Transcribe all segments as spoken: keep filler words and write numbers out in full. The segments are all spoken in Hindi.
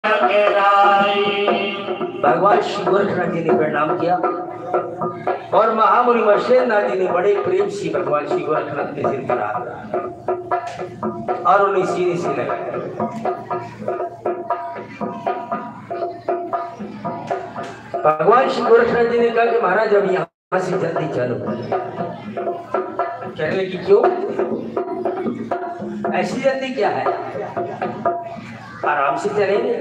भगवान श्री गोरखनाथ जी ने प्रणाम किया और महामुनि मर्षेन्द्रनाथ जी ने बड़े प्रेम से भगवान श्री गोरखनाथ के सिर पर हाथ और उन्हें सीने से लगाया। भगवान श्री गोरखनाथ जी ने कहा कि महाराज अब यहाँ से जल्दी चलो। कहने लगी क्यों? ऐसी जल्दी क्या है, आराम से चलेंगे।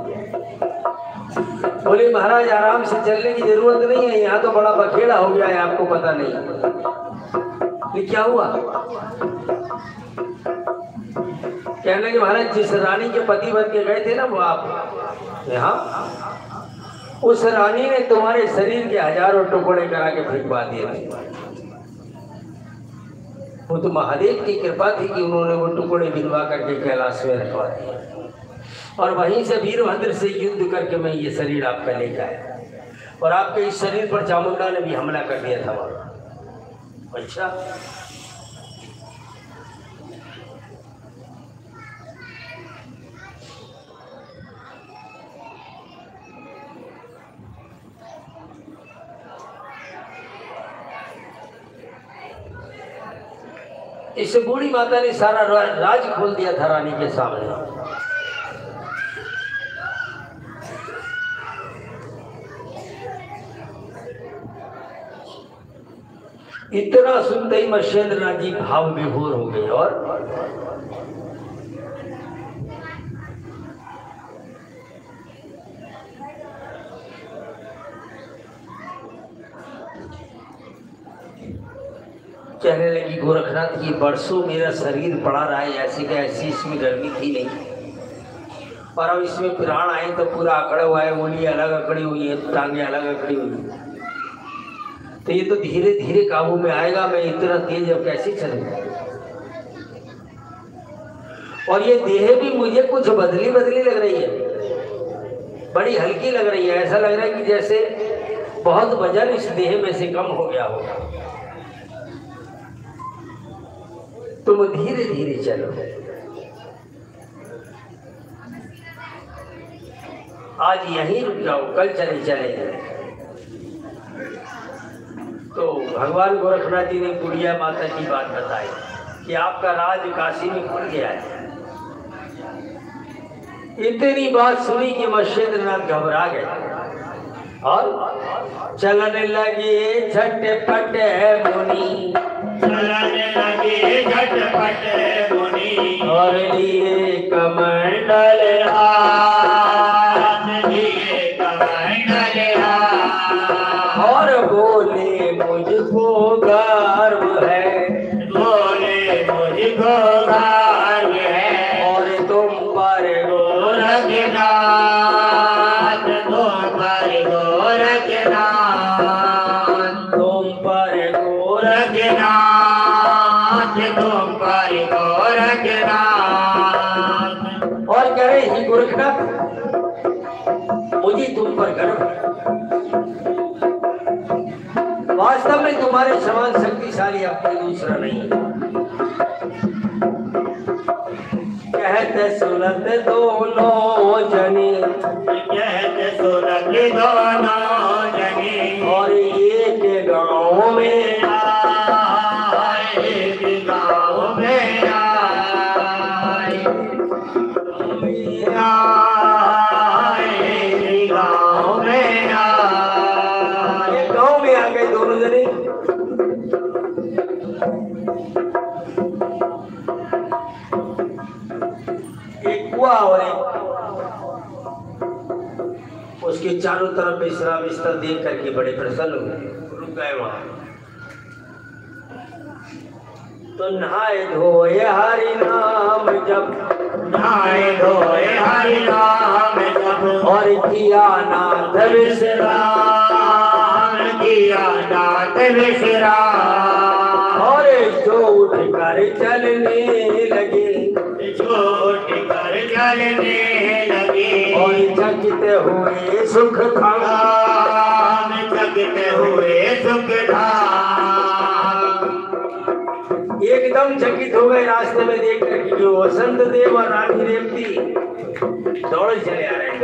बोले महाराज आराम से चलने की जरूरत नहीं है, यहाँ तो बड़ा बखेड़ा हो गया है, आपको पता नहीं। ये क्या हुआ? कहने लगे महाराज जिस रानी के पति बन के गए थे ना वो आप यहाँ, उस रानी ने तुम्हारे शरीर के हजारों टुकड़े करा के फेंकवा दिए थे। वो तो महादेव की कृपा थी कि उन्होंने वो टुकड़े गिनवा करके कैलाश में रखवा दिए और वहीं से वीरभद्र से युद्ध करके मैं ये शरीर आपका लेकर आया और आपके इस शरीर पर चामुंडा ने भी हमला कर दिया था वहां। अच्छा, इस बूढ़ी माता ने सारा राज खोल दिया था रानी के सामने। इतना सुनते ही मर्षेन्द्रनाथ जी भाव विभोर हो गए और कहने लगी गोरखनाथ की बरसों मेरा शरीर पड़ा रहा है, ऐसी का ऐसी इसमें गर्मी थी नहीं और अब इसमें प्राण आए तो पूरा अकड़ा हुआ है, उंगली अलग अकड़ी हुई है, टांगे अलग अकड़ी हुई है, तो ये तो धीरे धीरे काबू में आएगा। मैं इतना तेज अब कैसे चलूंगा? और ये देह भी मुझे कुछ बदली बदली लग रही है, बड़ी हल्की लग रही है। ऐसा लग रहा है कि जैसे बहुत वजन इस देह में से कम हो गया होगा। तुम धीरे धीरे चलो, आज यहीं रुक जाओ, कल चले चलेंगे। तो भगवान गोरखनाथ जी ने बुढ़िया माता की बात बताई कि आपका राज काशी में खुल गया है। इतनी बात सुनी कि मर्षेन्द्रनाथ घबरा गए और चलने लगे झटपट मुनि, चलने लगे झटपट मुनि और लिए कमंडल हाथ, लिए कमंडल हाथ और बोले मुझको गर्व है, बोले मुझको गर्व है और तुम पर गोरखनाथ, तुम पर गोरखनाथ, तुम पर गोरखनाथ, तुम पर गोरखनाथ। और कह रहे ही गोरखनाथ मुझे तुम पर गर्व है, वास्तव में तुम्हारे समान शक्तिशाली अब कोई दूसरा नहीं। कहते सुनत दोनों जने, कहते सुनत दोनों जने और एक गाँव में आए, एक गाँव में आए, आए, एक गाँव में आए। एक गाँव में आ गए दोनों जने। एक कुआ और एक उसके चारों तरफ विश्राम स्थल देख करके बड़े प्रसन्न हुए, रुक गए वहां। तो नहाए धोए हरि नाम जब, नहाए धोए हरि नाम जप और किया नाथ विश्राम, किया नाथ विश्राम। और जो उठ कर चलने लगे, छोट कर चलने लगे और चकित हुए सुख धाम, चकित हुए सुख धाम। एकदम चकित हो गए रास्ते में देख कर कि जो वसंत देव और रानी रेवती दौड़ चले आ रहे हैं।